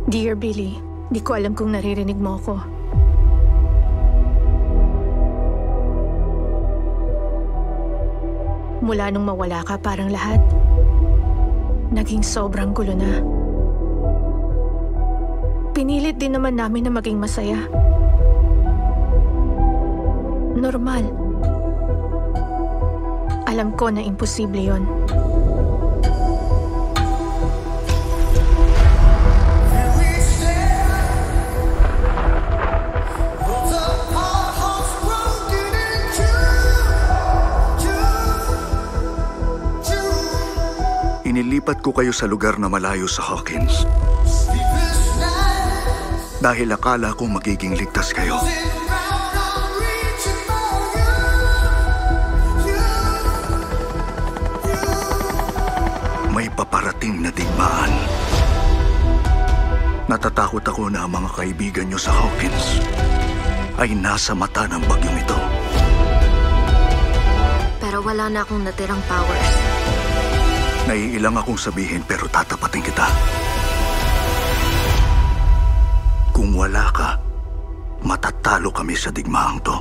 Dear Billy, di ko alam kung naririnig mo ako. Mula nung mawala ka, parang lahat naging sobrang gulo na. Pinilit din naman namin na maging masaya. Normal. Alam ko na imposible yon. Inilipat ko kayo sa lugar na malayo sa Hawkins. Dahil akala ko magiging ligtas kayo. May paparating na digmaan. Natatakot ako na ang mga kaibigan nyo sa Hawkins ay nasa mata ng bagyong ito. Pero wala na akong natirang powers. Naiilang akong sabihin pero tatapatin kita. Kung wala ka, matatalo kami sa digmaang to.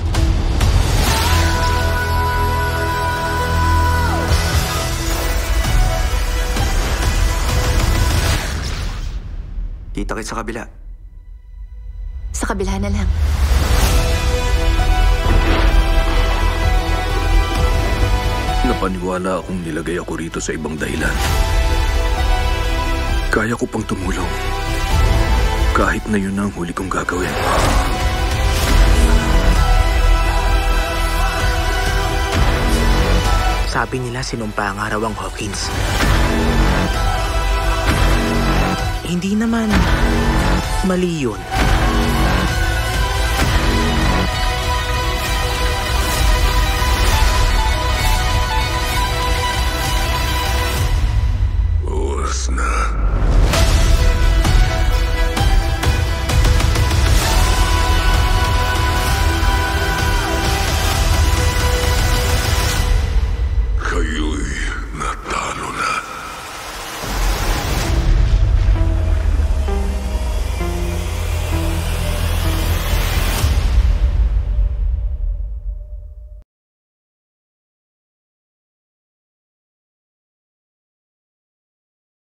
Kita-kits sa kabila. Sa kabila na lang. Napaniwala akong nilagay ako rito sa ibang dahilan. Kaya ko pang tumulong. Kahit na yun ang huli kong gagawin. Sabi nila sinumpa ang araw ang Hawkins. Hindi naman mali yun.